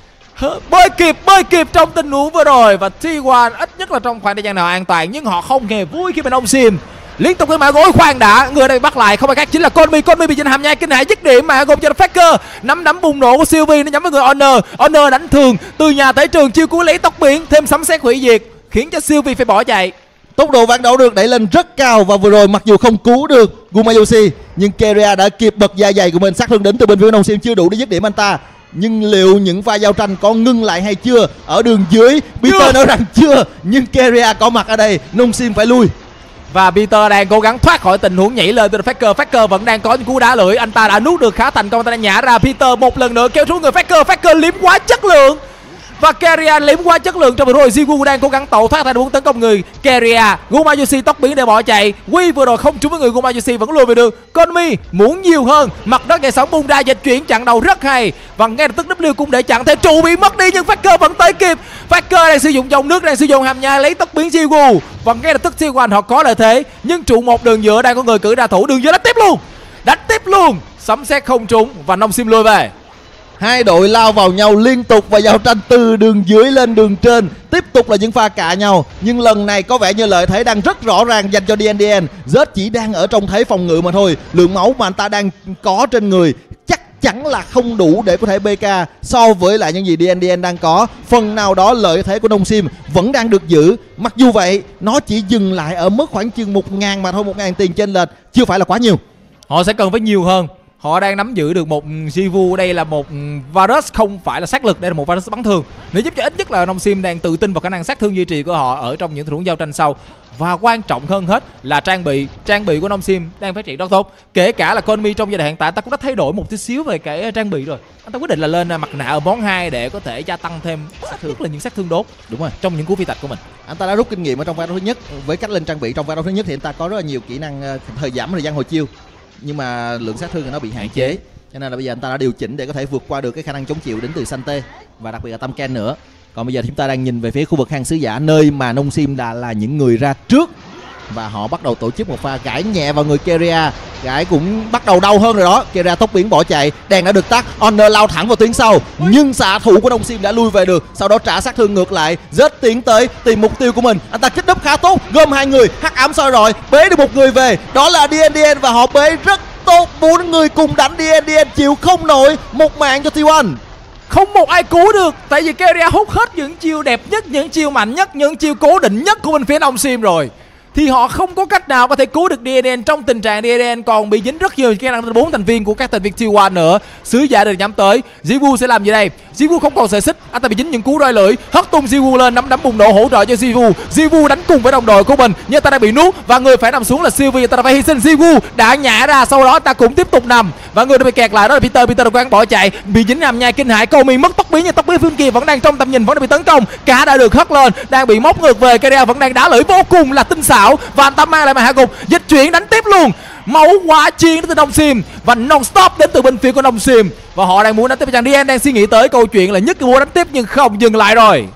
[SPEAKER 1] Bơi kịp trong tình huống vừa rồi. Và T1 ít nhất là trong khoảng thời gian nào an toàn, nhưng họ không hề vui khi bên ông Sim liên tục cái mã gối. Khoan đã, người đây bắt lại không ai khác chính là Conmi bị chỉnh hàm nhai kinh hãi dứt điểm mà gồm cho Faker. Nắm đấm bùng nổ của Sylvie nó nhắm vào người Honor đánh thường từ nhà tới trường, chiêu cứu lấy tóc biến thêm sấm sét hủy diệt khiến cho Sylvie phải bỏ chạy.
[SPEAKER 2] Tốc độ ván đấu được đẩy lên rất cao, và vừa rồi mặc dù không cứu được Gumayushi nhưng Keria đã kịp bật da dày của mình. Sát thương đến từ bên phía Nông Sim chưa đủ để dứt điểm anh ta, nhưng liệu những pha giao tranh có ngưng lại hay chưa? Ở đường dưới Peter nói rằng chưa, nhưng Keria có mặt ở đây, Nông Sim phải lui.
[SPEAKER 1] Và Peter đang cố gắng thoát khỏi tình huống nhảy lên từ Faker vẫn đang có những cú đá lưỡi, anh ta đã nuốt được khá thành công, anh ta đang nhả ra. Peter một lần nữa kéo xuống người Faker liếm quá chất lượng. Và Keria liếm qua chất lượng trong vừa rồi. Jiwoo đang cố gắng tẩu thoát thành muốn tấn công người Keria. Gumayushi tóc biến để bỏ chạy. Quy vừa rồi không trúng với người Gumayushi vẫn lùi về được. Conmi muốn nhiều hơn, mặt đất ngày sóng bung ra dịch chuyển chặn đầu rất hay, và ngay lập tức W cũng để chặn thêm. Trụ bị mất đi nhưng Faker vẫn tới kịp. Faker đang sử dụng dòng nước, đang sử dụng hàm nhai lấy tóc biến Jiwoo, và ngay lập tức T1 họ có lợi thế, nhưng trụ một đường giữa đang có người cử ra thủ. Đường giữa đánh tiếp luôn, sấm sét không trúng và Nông Sim lùi về.
[SPEAKER 2] Hai đội lao vào nhau liên tục và giao tranh từ đường dưới lên đường trên. Tiếp tục là những pha cạ nhau, nhưng lần này có vẻ như lợi thế đang rất rõ ràng dành cho DNDN. Zed chỉ đang ở trong thế phòng ngự mà thôi. Lượng máu mà anh ta đang có trên người chắc chắn là không đủ để có thể BK so với lại những gì DNDN đang có. Phần nào đó lợi thế của Nông Sim vẫn đang được giữ. Mặc dù vậy, nó chỉ dừng lại ở mức khoảng chừng 1.000 mà thôi, 1.000 tiền chênh lệch, chưa phải là quá nhiều.
[SPEAKER 1] Họ sẽ cần phải nhiều hơn. Họ đang nắm giữ được một Jiwoo, đây là một Varus không phải là sát lực, đây là một Varus bắn thường, để giúp cho ít nhất là Nông Sim đang tự tin vào khả năng sát thương duy trì của họ ở trong những tình huống giao tranh sau. Và quan trọng hơn hết là trang bị của Nông Sim đang phát triển rất tốt. Kể cả là Conmi trong giai đoạn hiện tại ta cũng đã thay đổi một tí xíu về cái trang bị rồi. Anh ta quyết định là lên mặt nạ ở món 2 để có thể gia tăng thêm sát thương, là những sát thương đốt.
[SPEAKER 2] Đúng rồi,
[SPEAKER 1] trong những cú phi tạch của mình.
[SPEAKER 2] Anh ta đã rút kinh nghiệm ở trong ván đấu thứ nhất với cách lên trang bị. Trong ván đấu thứ nhất thì anh ta có rất là nhiều kỹ năng giảm thời gian hồi chiêu, nhưng mà lượng sát thương thì nó bị hạn chế, cho nên là bây giờ anh ta đã điều chỉnh để có thể vượt qua được cái khả năng chống chịu đến từ Sante và đặc biệt là Tamken nữa. Còn bây giờ thì chúng ta đang nhìn về phía khu vực hang sứ giả, nơi mà Nông Sim đã là những người ra trước, và họ bắt đầu tổ chức một pha gãi nhẹ vào người Keria. Gãi cũng bắt đầu đau hơn rồi đó. Keria tốc biến bỏ chạy, đèn đã được tắt. Honor lao thẳng vào tuyến sau, nhưng xạ thủ của Nông Sim đã lui về được, sau đó trả sát thương ngược lại. Zed tiến tới tìm mục tiêu của mình, anh ta kích đúp khá tốt, gom hai người, hắc ám soi rọi, bế được một người về, đó là DNDN, và họ bế rất tốt. 4 người cùng đánh, DNDN chịu không nổi, một mạng cho T1.
[SPEAKER 1] Không một ai cứu được, tại vì Keria hút hết những chiêu đẹp nhất, những chiêu mạnh nhất, những chiêu cố định nhất của bên phía Nông Sim rồi, thì họ không có cách nào có thể cứu được DNDN trong tình trạng DNDN còn bị dính rất nhiều cái năng 4 thành viên của các thành viên T1 nữa. Sứ giả được nhắm tới. Jiwoo sẽ làm gì đây? Jiwoo không còn sợi xích, anh ta bị dính những cú roi lưỡi, hất tung Jiwoo lên, nắm đấm bùng nổ hỗ trợ cho Jiwoo. Jiwoo đánh cùng với đồng đội của mình, nhưng ta đang bị nuốt và người phải nằm xuống là Sylvie, ta đã phải hy sinh. Jiwoo đã nhả ra, sau đó ta cũng tiếp tục nằm và người đã bị kẹt lại đó là Peter. Peter đã cố gắng bỏ chạy, bị dính hàm nhai kinh hãi. Conmi mất tóc biến, nhưng tóc biến phương kia vẫn đang trong tầm nhìn, vẫn đang bị tấn công. Cả đã được hất lên, đang bị móc ngược về. Keria vẫn đang đá lưỡi vô cùng là tinh xảo, và anh ta mang lại mà hạ gục, dịch chuyển đánh tiếp luôn. Máu quả chiến đến từ Nông Sim và non stop đến từ bên phía của Nông Sim, và họ đang muốn đánh tiếp. Chàng DN đang suy nghĩ tới câu chuyện là nhất muốn đánh tiếp nhưng không, dừng lại rồi.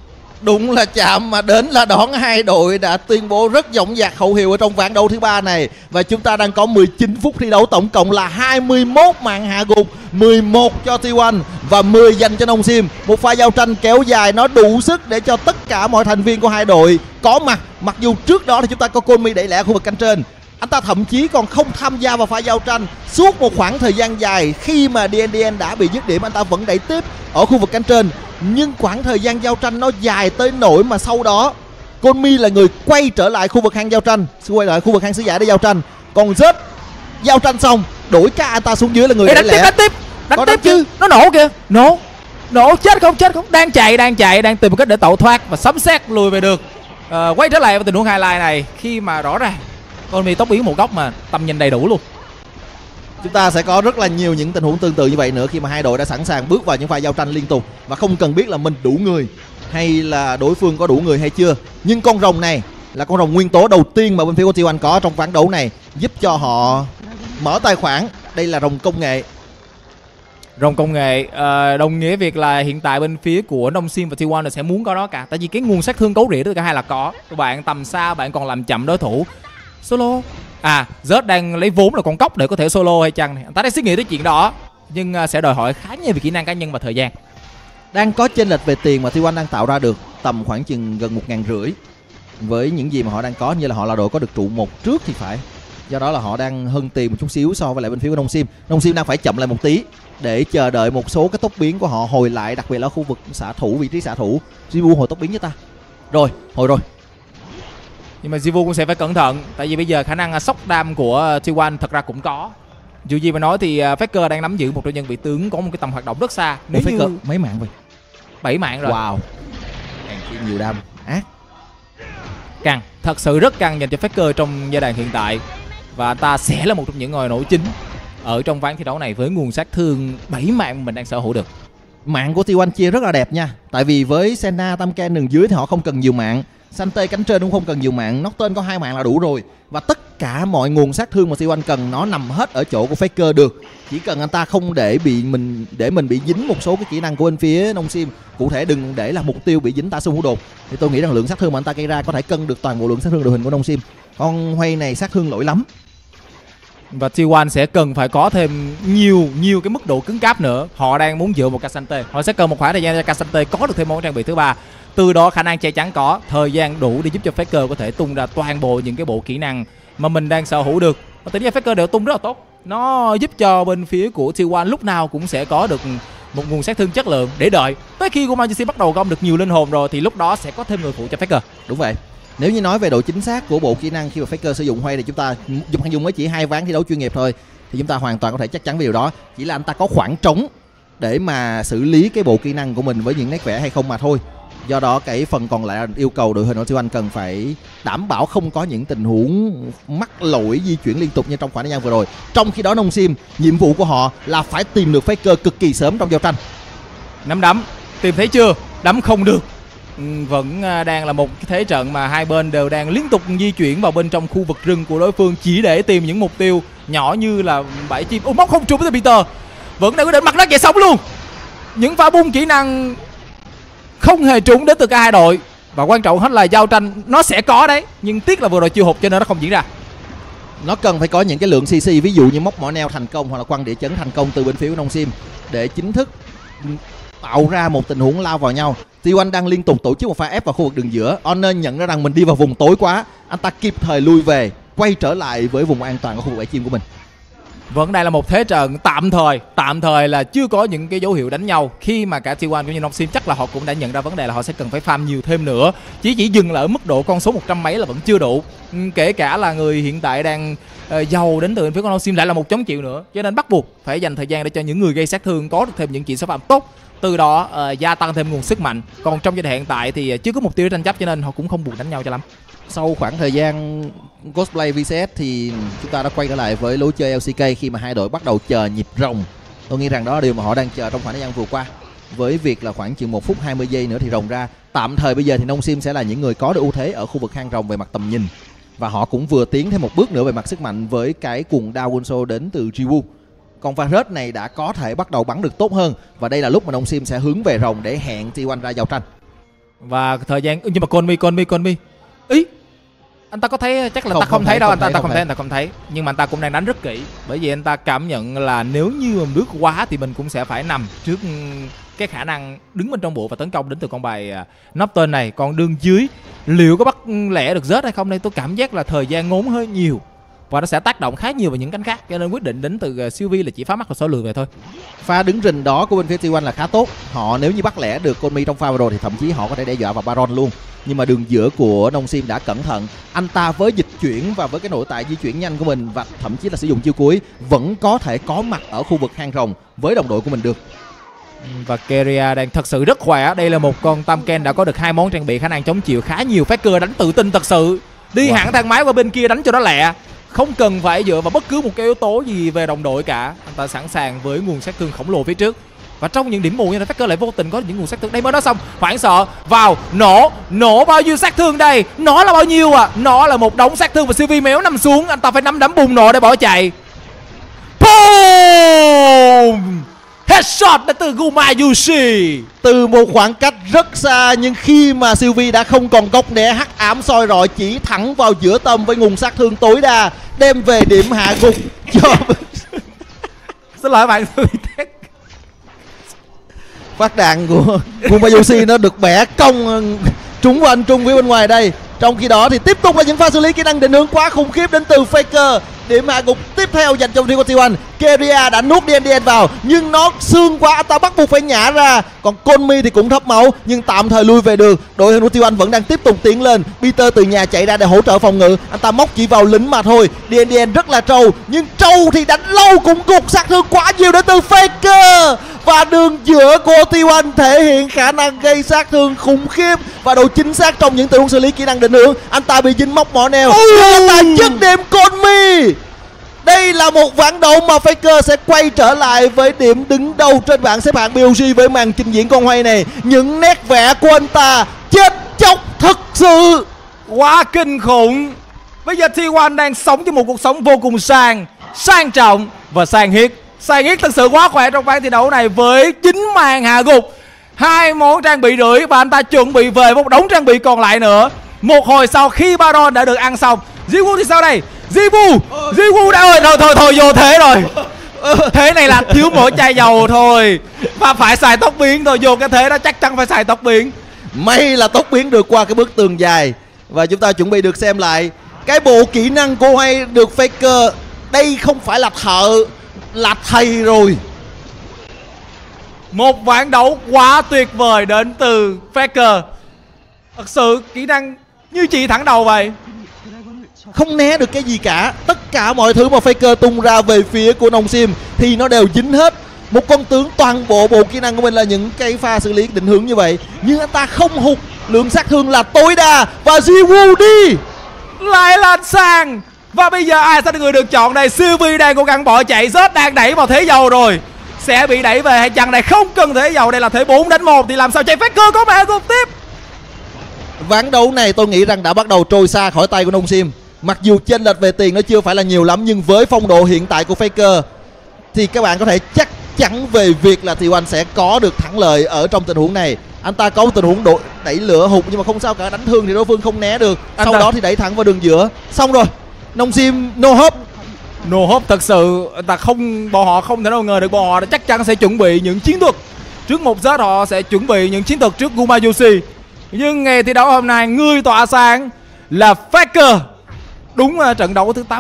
[SPEAKER 2] Đúng là chạm mà đến là đón. Hai đội đã tuyên bố rất dõng dạc khẩu hiệu ở trong ván đấu thứ 3 này, và chúng ta đang có 19 phút thi đấu, tổng cộng là 21 mạng hạ gục, 11 cho T1 và 10 dành cho Nông Sim. Một pha giao tranh kéo dài, nó đủ sức để cho tất cả mọi thành viên của hai đội có mặt. Mặc dù trước đó thì chúng ta có Conmi đẩy lẻ khu vực cánh trên, anh ta thậm chí còn không tham gia vào pha giao tranh suốt một khoảng thời gian dài. Khi mà DNDN đã bị dứt điểm, anh ta vẫn đẩy tiếp ở khu vực cánh trên, nhưng khoảng thời gian giao tranh nó dài tới nỗi mà sau đó Conmi là người quay trở lại khu vực hang giao tranh, quay lại khu vực hang sứ giả để giao tranh. Còn Zed giao tranh xong đổi ca anh ta xuống dưới là người
[SPEAKER 1] đánh tiếp, đánh tiếp chứ, nó nổ kìa, nổ. Nổ, chết không, đang chạy, đang tìm một cách để tẩu thoát và sấm sét lùi về được. Quay trở lại vào tình huống highlight này khi mà rõ ràng Konami tốc biến một góc mà tầm nhìn đầy đủ luôn.
[SPEAKER 2] Chúng ta sẽ có rất là nhiều những tình huống tương tự như vậy nữa khi mà hai đội đã sẵn sàng bước vào những pha giao tranh liên tục và không cần biết là mình đủ người hay là đối phương có đủ người hay chưa. Nhưng con rồng này là con rồng nguyên tố đầu tiên mà bên phía của T1 có trong ván đấu này, giúp cho họ mở tài khoản. Đây là rồng công nghệ.
[SPEAKER 1] Rồng công nghệ đồng nghĩa việc là hiện tại bên phía của Nông Sim và T1 là sẽ muốn có đó cả. Tại vì cái nguồn sát thương cấu rỉa từ cả hai là có. Bạn tầm xa bạn còn làm chậm đối thủ. Solo Zed đang lấy vốn là con cóc để có thể solo hay chăng này. Anh ta đang suy nghĩ tới chuyện đó, nhưng sẽ đòi hỏi khá nhiều về kỹ năng cá nhân và thời gian.
[SPEAKER 2] Đang có chênh lệch về tiền mà T1 đang tạo ra được tầm khoảng chừng gần 1.500 với những gì mà họ đang có, như là họ là đội có được trụ 1 trước thì phải. Do đó là họ đang hơn tiền một chút xíu so với lại bên phía của Nông Sim. Nông Sim đang phải chậm lại một tí để chờ đợi một số cái tốc biến của họ hồi lại, đặc biệt là ở khu vực xạ thủ, vị trí xạ thủ. Jivu hồi tốc biến với ta. Hồi rồi.
[SPEAKER 1] Nhưng mà Jivu cũng sẽ phải cẩn thận, tại vì bây giờ khả năng sốc đam của T1 thật ra cũng có. Dù gì mà nói thì Faker đang nắm giữ một trong những vị tướng có một cái tầm hoạt động rất xa.
[SPEAKER 2] Nếu Faker như... mấy mạng vậy?
[SPEAKER 1] 7 mạng rồi.
[SPEAKER 2] Wow. Càng chi nhiều đam ác.
[SPEAKER 1] Căng, thật sự rất căng dành cho Faker trong giai đoạn hiện tại. Và anh ta sẽ là một trong những ngôi nổ chính ở trong ván thi đấu này với nguồn sát thương 7 mạng mình đang sở hữu được.
[SPEAKER 2] Mạng của T1 chia rất là đẹp nha. Tại vì với Senna, Tamken đường dưới thì họ không cần nhiều mạng. Sante cánh trên cũng không cần nhiều mạng. Nocturne có 2 mạng là đủ rồi. Và tất cả mọi nguồn sát thương mà T1 cần nó nằm hết ở chỗ của Faker được. Chỉ cần anh ta không để mình bị dính một số cái kỹ năng của bên phía Nông Sim. Cụ thể đừng để là mục tiêu bị dính tả xung hữu đột. Thì tôi nghĩ rằng lượng sát thương mà anh ta gây ra có thể cân được toàn bộ lượng sát thương đội hình của Nông Sim. Con Huay này sát thương lỗi lắm.
[SPEAKER 1] Và T1 sẽ cần phải có thêm nhiều cái mức độ cứng cáp nữa. Họ đang muốn dựa một K'Sante. Họ sẽ cần một khoảng thời gian cho K'Sante có được thêm món trang bị thứ 3. Từ đó khả năng che chắn có, thời gian đủ để giúp cho Faker có thể tung ra toàn bộ những cái bộ kỹ năng mà mình đang sở hữu được. Và tính ra Faker đều tung rất là tốt. Nó giúp cho bên phía của T1 lúc nào cũng sẽ có được một nguồn sát thương chất lượng để đợi tới khi Gumayusi bắt đầu gom được nhiều linh hồn rồi thì lúc đó sẽ có thêm người phụ cho Faker.
[SPEAKER 2] Đúng vậy. Nếu như nói về độ chính xác của bộ kỹ năng khi mà Faker sử dụng Huay thì chúng ta dùng mới chỉ 2 ván thi đấu chuyên nghiệp thôi thì chúng ta hoàn toàn có thể chắc chắn về điều đó. Chỉ là anh ta có khoảng trống để mà xử lý cái bộ kỹ năng của mình với những nét vẽ hay không mà thôi. Do đó cái phần còn lại là yêu cầu đội hình của T1 cần phải đảm bảo không có những tình huống mắc lỗi di chuyển liên tục như trong khoảng thời gian vừa rồi. Trong khi đó Nông Sim, nhiệm vụ của họ là phải tìm được Faker cực kỳ sớm trong giao tranh.
[SPEAKER 1] Nắm đấm, tìm thấy chưa? Đấm không được. Vẫn đang là một cái thế trận mà hai bên đều đang liên tục di chuyển vào bên trong khu vực rừng của đối phương chỉ để tìm những mục tiêu nhỏ như là bãi chim. Móc không trúng với Peter. Vẫn đang quyết định mặt đất chạy sống luôn. Những pha bung kỹ năng không hề trúng đến từ cả hai đội. Và quan trọng hết là giao tranh nó sẽ có đấy, nhưng tiếc là vừa rồi chưa hụt cho nên nó không diễn ra.
[SPEAKER 2] Nó cần phải có những cái lượng CC, ví dụ như móc mỏ neo thành công hoặc là quăng địa chấn thành công từ bên phía của Nông Sim để chính thức tạo ra một tình huống lao vào nhau. T1 đang liên tục tổ chức một pha ép vào khu vực đường giữa. Honor nhận ra rằng mình đi vào vùng tối quá, anh ta kịp thời lui về, quay trở lại với vùng an toàn ở khu vực bãi chim của mình.
[SPEAKER 1] Vẫn đây là một thế trận tạm thời là chưa có những cái dấu hiệu đánh nhau. Khi mà cả T1 cũng như Nông Sim chắc là họ cũng đã nhận ra vấn đề là họ sẽ cần phải farm nhiều thêm nữa. Chỉ dừng lại ở mức độ con số 100 mấy là vẫn chưa đủ. Kể cả là người hiện tại đang giàu đến từ bên phía của Nông Sim lại là 1 triệu nữa. Cho nên bắt buộc phải dành thời gian để cho những người gây sát thương có được thêm những chỉ số farm tốt, từ đó gia tăng thêm nguồn sức mạnh. Còn trong giai đoạn hiện tại thì chưa có mục tiêu để tranh chấp cho nên họ cũng không buồn đánh nhau cho lắm.
[SPEAKER 2] Sau khoảng thời gian Cosplay VCS thì chúng ta đã quay trở lại với lối chơi LCK khi mà hai đội bắt đầu chờ nhịp rồng. Tôi nghĩ rằng đó là điều mà họ đang chờ trong khoảng thời gian vừa qua. Với việc là khoảng chừng 1 phút 20 giây nữa thì rồng ra. Tạm thời bây giờ thì Nông Sim sẽ là những người có được ưu thế ở khu vực hang rồng về mặt tầm nhìn. Và họ cũng vừa tiến thêm một bước nữa về mặt sức mạnh với cái cuồng đao Gunso đến từ Jiwoo. Còn Varus này đã có thể bắt đầu bắn được tốt hơn. Và đây là lúc mà Nông Sim sẽ hướng về rồng để hẹn T1 ra giao tranh.
[SPEAKER 1] Và thời gian... Nhưng mà Konmi ý anh ta có thấy, chắc là ta không thấy đâu, anh ta không thấy. Nhưng mà anh ta cũng đang đánh rất kỹ. Bởi vì anh ta cảm nhận là nếu như mà bước quá thì mình cũng sẽ phải nằm trước cái khả năng đứng bên trong bộ và tấn công đến từ con bài Nocturne này. Còn đường dưới liệu có bắt lẻ được Zed hay không đây, tôi cảm giác là thời gian ngốn hơi nhiều và nó sẽ tác động khá nhiều vào những cánh khác, cho nên quyết định đến từ Sylvie là chỉ phá mắt và số lừa về thôi.
[SPEAKER 2] Pha đứng rình đó của bên phía T1 là khá tốt. Họ nếu như bắt lẻ được Konami trong pha vừa rồi thì thậm chí họ có thể đe dọa vào Baron luôn. Nhưng mà đường giữa của Nông Sim đã cẩn thận. Anh ta với dịch chuyển và với cái nội tại di chuyển nhanh của mình và thậm chí là sử dụng chiêu cuối vẫn có thể có mặt ở khu vực hang rồng với đồng đội của mình được.
[SPEAKER 1] Và Keria đang thật sự rất khỏe. Đây là một con Tamken đã có được 2 món trang bị, khả năng chống chịu khá nhiều. Faker đánh tự tin thật sự, đi hẳn thang máy qua bên kia đánh cho nó lẹ, không cần phải dựa vào bất cứ một cái yếu tố gì về đồng đội cả. Anh ta sẵn sàng với nguồn sát thương khổng lồ phía trước. Và trong những điểm mù như thế, Faker lại vô tình có những nguồn sát thương. Đây mới nói xong, hoảng sợ vào nổ bao nhiêu sát thương đây? Nó là bao nhiêu à? Nó là một đống sát thương và Sylvie méo nằm xuống. Anh ta phải nắm đấm bùng nổ để bỏ chạy. Boom! Headshot đến từ Gumayusi.
[SPEAKER 3] Từ một khoảng cách rất xa, nhưng khi mà Sylvie đã không còn góc né, hắc ám soi rọi chỉ thẳng vào giữa tâm với nguồn sát thương tối đa, đem về điểm hạ gục cho
[SPEAKER 1] Xin lỗi bạn.
[SPEAKER 3] phát đạn của Gumayusi nó được bẻ cong trúng vào anh Trung phía bên ngoài đây. Trong khi đó thì tiếp tục là những pha xử lý kỹ năng định hướng quá khủng khiếp đến từ Faker. Điểm hạ gục tiếp theo dành cho team của T1. Keria đã nuốt DNDN vào nhưng nó xương quá, anh ta bắt buộc phải nhả ra. Còn Konmi thì cũng thấp máu nhưng tạm thời lui về được. Đội hình của T1 vẫn đang tiếp tục tiến lên. Peter từ nhà chạy ra để hỗ trợ phòng ngự. Anh ta móc chỉ vào lính mà thôi. DNDN rất là trâu, nhưng trâu thì đánh lâu cũng gục sát thương quá nhiều đến từ Faker. Và đường giữa của T1 thể hiện khả năng gây sát thương khủng khiếp và độ chính xác trong những tình huống xử lý kỹ năng định hướng. Anh ta bị dính móc mỏ neo nhưng anh ta dứt điểm Konmi. Đây là một ván đấu mà Faker sẽ quay trở lại với điểm đứng đầu trên bảng xếp hạng BOG với màn trình diễn con hoay này. Những nét vẽ của anh ta chết chóc thật sự,
[SPEAKER 1] quá kinh khủng. Bây giờ T1 đang sống trong một cuộc sống vô cùng sang trọng và sang hiết. Sang hiết thật sự quá khỏe trong ván thi đấu này với 9 màn hạ gục, 2 món trang bị rưỡi và anh ta chuẩn bị về một đống trang bị còn lại nữa. Một hồi sau khi Baron đã được ăn xong, Jiwoo thì sao đây? Jiwoo đã ơi, thôi vô thế rồi. Thế này là thiếu mỗi chai dầu thôi và phải xài tốc biến thôi. Vô cái thế đó chắc chắn phải xài tốc biến.
[SPEAKER 3] May là tốc biến được qua cái bức tường dài. Và chúng ta chuẩn bị được xem lại cái bộ kỹ năng cô hay được Faker. Đây không phải là thợ, là thầy rồi.
[SPEAKER 1] Một ván đấu quá tuyệt vời đến từ Faker. Thật sự kỹ năng như chỉ thẳng đầu vậy,
[SPEAKER 3] không né được cái gì cả. Tất cả mọi thứ mà Faker tung ra về phía của Nông Sim thì nó đều dính hết. Một con tướng toàn bộ kỹ năng của mình là những cái pha xử lý định hướng như vậy, nhưng anh ta không hụt, lượng sát thương là tối đa. Và Jiwoo đi
[SPEAKER 1] lại lên sàn. Và bây giờ ai sẽ là người được chọn đây? Sylvie đang cố gắng bỏ chạy, Zed đang đẩy vào thế dầu rồi. Sẽ bị đẩy về hay chăng này? Không cần thế dầu, đây là thế 4 đánh 1 thì làm sao chạy? Faker có mẹ gục tiếp.
[SPEAKER 3] Ván đấu này tôi nghĩ rằng đã bắt đầu trôi xa khỏi tay của Nông Sim. Mặc dù chênh lệch về tiền nó chưa phải là nhiều lắm, nhưng với phong độ hiện tại của Faker thì các bạn có thể chắc chắn về việc là T1 sẽ có được thắng lợi ở trong tình huống này. Anh ta có một tình huống đẩy lửa hụt nhưng mà không sao cả, đánh thương thì đối phương không né được. Sau đó thì đẩy thẳng vào đường giữa. Xong rồi, Nông Sim no hope
[SPEAKER 1] thật sự. Bọn họ không thể nào ngờ được, bọn họ chắc chắn sẽ chuẩn bị những chiến thuật. Trước một giây họ sẽ chuẩn bị những chiến thuật trước Gumayusi. Nhưng ngày thi đấu hôm nay, người tỏa sáng là Faker. Đúng trận đấu thứ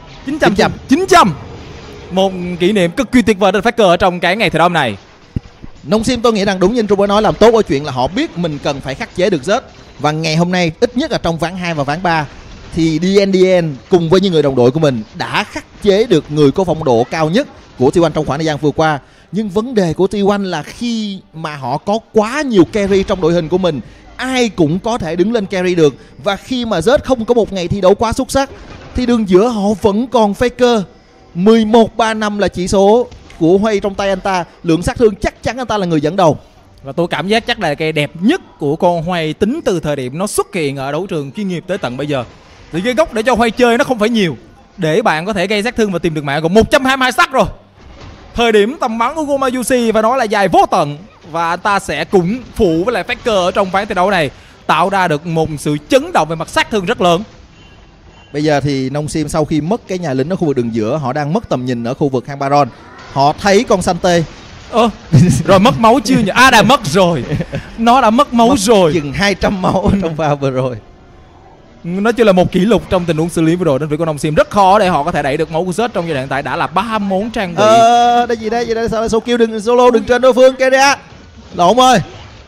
[SPEAKER 1] 900. Một kỷ niệm cực kỳ tuyệt vời đến Faker ở trong cái ngày thi đấu này.
[SPEAKER 3] Nông Sim tôi nghĩ rằng đúng như Trung nói, làm tốt ở chuyện là họ biết mình cần phải khắc chế được Zed. Và ngày hôm nay, ít nhất là trong ván 2 và ván 3 thì DNDN cùng với những người đồng đội của mình đã khắc chế được người có phong độ cao nhất của T1 trong khoảng thời gian vừa qua. Nhưng vấn đề của T1 là khi mà họ có quá nhiều carry trong đội hình của mình, ai cũng có thể đứng lên carry được. Và khi mà Zed không có một ngày thi đấu quá xuất sắc thì đường giữa họ vẫn còn Faker. 11-3-5 là chỉ số của Huay trong tay anh ta. Lượng sát thương chắc chắn anh ta là người dẫn đầu.
[SPEAKER 1] Và tôi cảm giác chắc là cái đẹp nhất của con Huay tính từ thời điểm nó xuất hiện ở đấu trường chuyên nghiệp tới tận bây giờ. Thì cái góc để cho Huay chơi nó không phải nhiều, để bạn có thể gây sát thương và tìm được mạng. Còn 122 sắc rồi. Thời điểm tầm bắn của Gumayusi và nó là dài vô tận. Và anh ta sẽ cùng phụ với lại Faker ở trong ván thi đấu này, tạo ra được một sự chấn động về mặt sát thương rất lớn.
[SPEAKER 3] Bây giờ thì Nông Sim sau khi mất cái nhà lính ở khu vực đường giữa, họ đang mất tầm nhìn ở khu vực hang Baron. Họ thấy con Sante.
[SPEAKER 1] Rồi mất máu chưa nhỉ? Đã mất rồi. Nó đã mất máu rồi.
[SPEAKER 3] Chừng 200 máu trong pha vừa rồi.
[SPEAKER 1] Nó chỉ là một kỷ lục trong tình huống xử lý vừa rồi, nên việc của Nông Sim rất khó để họ có thể đẩy được máu của Zed trong giai đoạn hiện tại. Đã là 3 món trang bị.
[SPEAKER 3] Đây gì đây? Sao solo đừng trên đối phương Keria. Lộn ơi.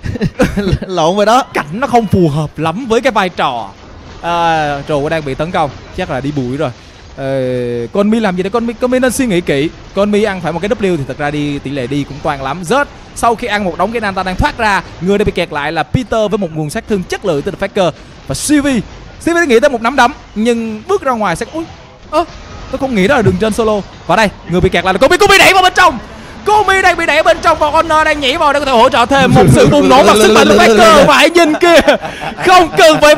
[SPEAKER 3] Lộn rồi đó.
[SPEAKER 1] Cảnh nó không phù hợp lắm với cái vai trò. Trù đang bị tấn công, chắc là đi bụi rồi. Konmi làm gì đấy? Konmi nên suy nghĩ kỹ. Konmi ăn phải một cái W thì thật ra tỷ lệ đi cũng toan lắm. Zed sau khi ăn một đống kỹ năng ta đang thoát ra, người đã bị kẹt lại là Peter với một nguồn sát thương chất lượng từ Faker. Và Sylvie nghĩ tới một nắm đấm nhưng bước ra ngoài sẽ ui tôi không nghĩ đó là đường trên solo. Và đây người bị kẹt lại là Komi đẩy vào bên trong. Komi đang bị đẩy bên trong và Honor đang nhảy vào để có thể hỗ trợ thêm một sự bùng nổ bằng sức mạnh của Faker. Và hãy nhìn kia, không cần phải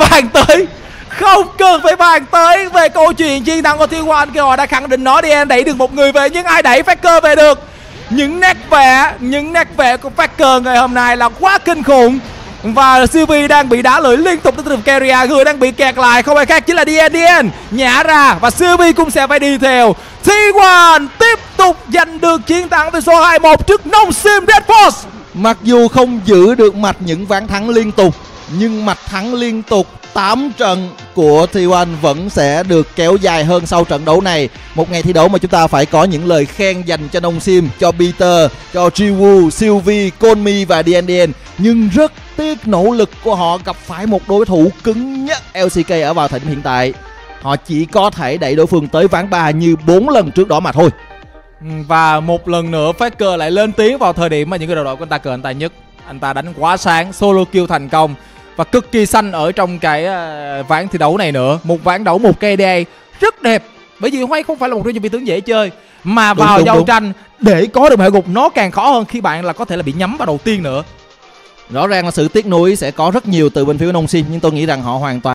[SPEAKER 1] bàn tới về câu chuyện chiến thắng của T1 khi họ đã khẳng định nó. DN đẩy được một người về nhưng ai đẩy Faker về được. Những nét vẽ của Faker ngày hôm nay là quá kinh khủng. Và Sylvie đang bị đá lưỡi liên tục từ Keria. Người đang bị kẹt lại không ai khác chính là DN nhả ra và Sylvie cũng sẽ phải đi theo. T1 tiếp tục giành được chiến thắng với số 2-1 trước Nongsim Red Force.
[SPEAKER 3] Mặc dù không giữ được mạch những ván thắng liên tục, nhưng mạch thắng liên tục 8 trận của T1 vẫn sẽ được kéo dài hơn sau trận đấu này. Một ngày thi đấu mà chúng ta phải có những lời khen dành cho Nongsim, cho Peter, cho Jiwoo, Sylvie, Konmi và DN. Nhưng rất tiếc nỗ lực của họ gặp phải một đối thủ cứng nhất LCK ở vào thời điểm hiện tại. Họ chỉ có thể đẩy đối phương tới ván 3 như 4 lần trước đó mà thôi.
[SPEAKER 1] Và một lần nữa Faker lại lên tiếng vào thời điểm mà những cái đồng đội của anh ta cần anh ta nhất. Anh ta đánh quá sáng, solo kill thành công và cực kỳ xanh ở trong cái ván thi đấu này nữa. Một ván đấu một KDA rất đẹp. Bởi vì Hoay không phải là một trong những vị tướng dễ chơi, mà vào giao tranh để có được hệ gục nó càng khó hơn khi bạn là có thể là bị nhắm vào đầu tiên nữa.
[SPEAKER 3] Rõ ràng là sự tiếc nuối sẽ có rất nhiều từ bên phía Nongsim, nhưng tôi nghĩ rằng họ hoàn toàn